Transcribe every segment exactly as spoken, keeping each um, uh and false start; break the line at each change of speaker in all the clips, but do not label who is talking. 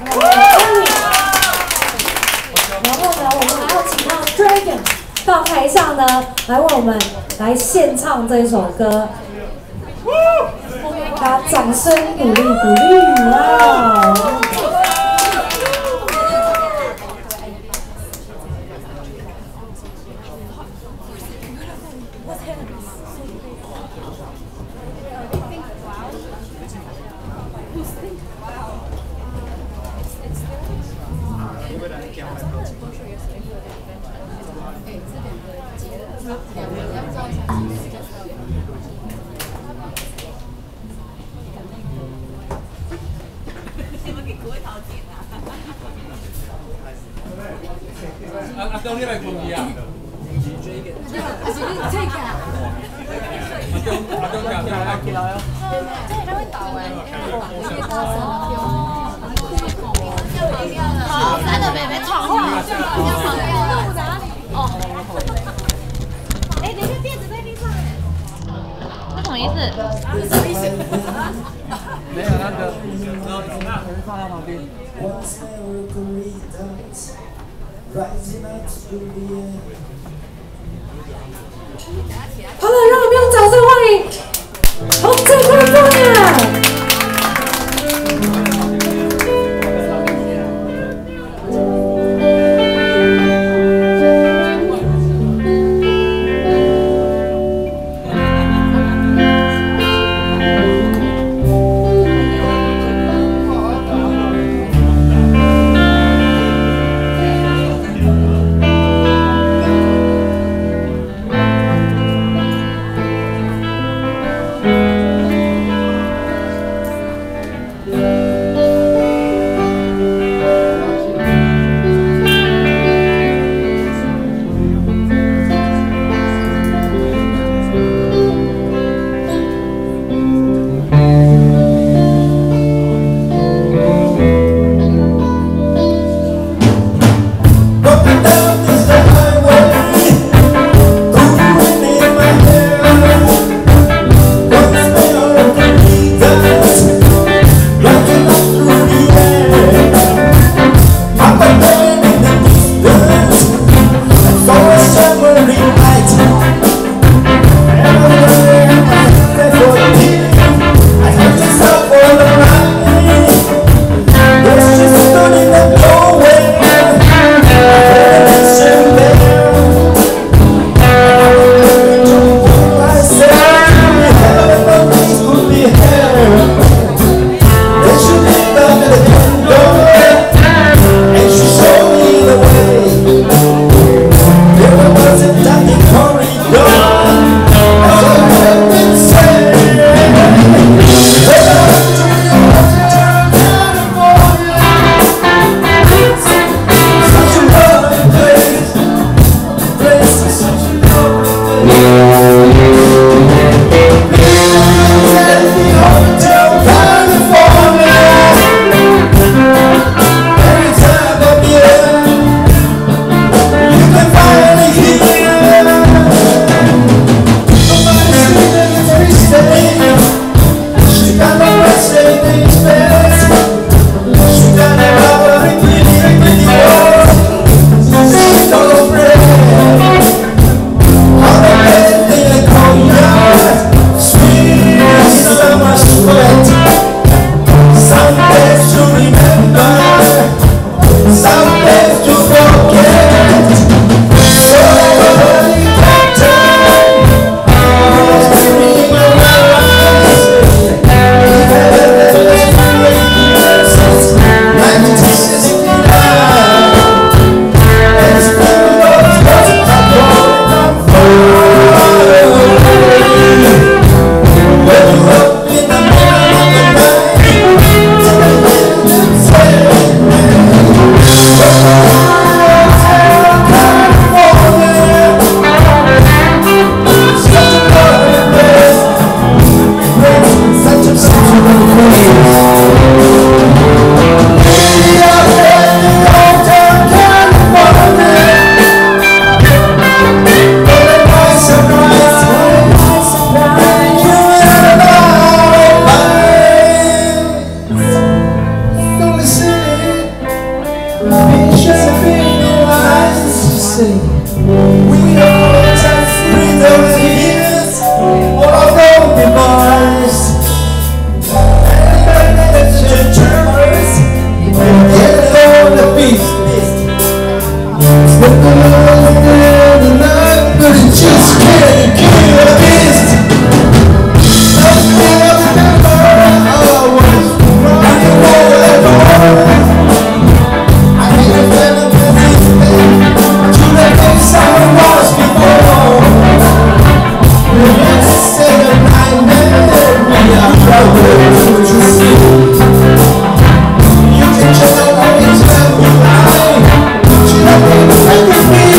然后呢，我们还要请到 Dragon 到台上呢，来为我们来献唱这首歌。大家掌声鼓励鼓励！哇！
阿阿東呢位共意啊？
阿是你這個？
阿東阿東嘅阿東係。
即係都會抖嘅。好，三個妹妹闖禍，要闖禍。哦。哎，等一下，墊子在地上。是什麼意思？
沒有那個，那可是放在旁邊。
好了，让我们用掌声欢迎洪振坤姑娘。
sing. We all just through those years, all our golden boys. And it's your dreamers, get on the beat. Slip a little bit in the night, but it just can't kill the beast. Something I remember, I was running over the door. I hate a feeling of this thing, to the place I was before. Let's say the nightmare, we are brothers to see. You can just always tell me why. Should I be taking me?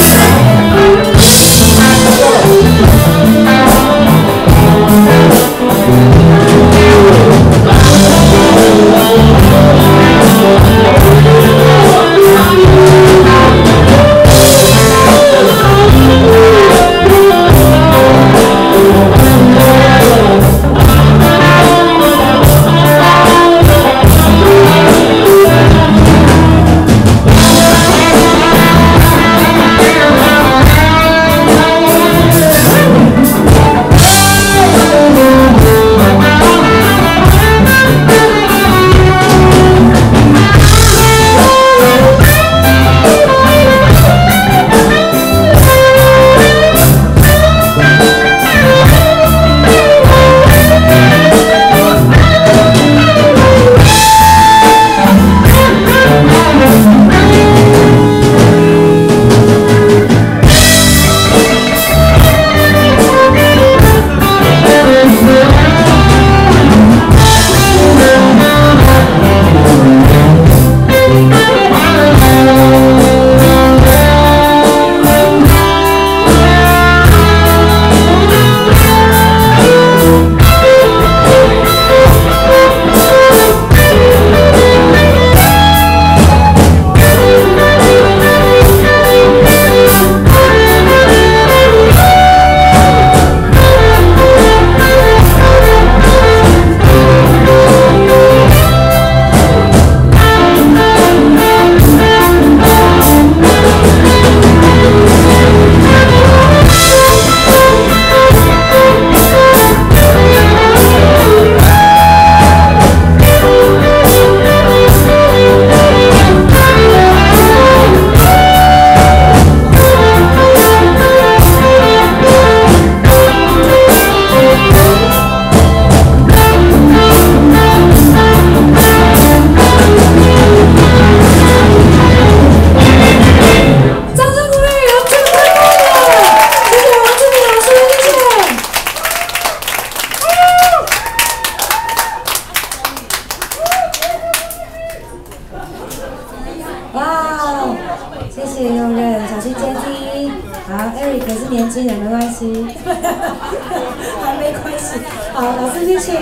哇，谢谢佑任，小心阶梯。好 ，Eric 是年轻人，没关系，还没关系。好，老师谢谢。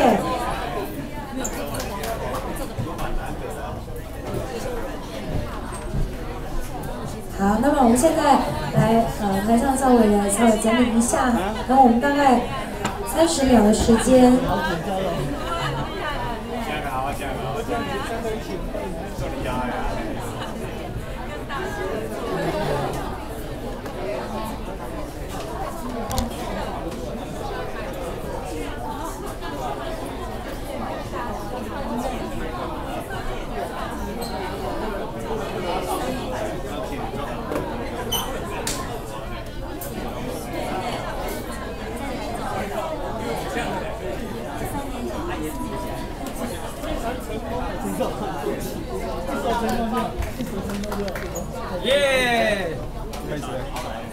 好，那么我们现在来呃台上稍微的稍微整理一下，然后我们大概三十秒的时间。
耶！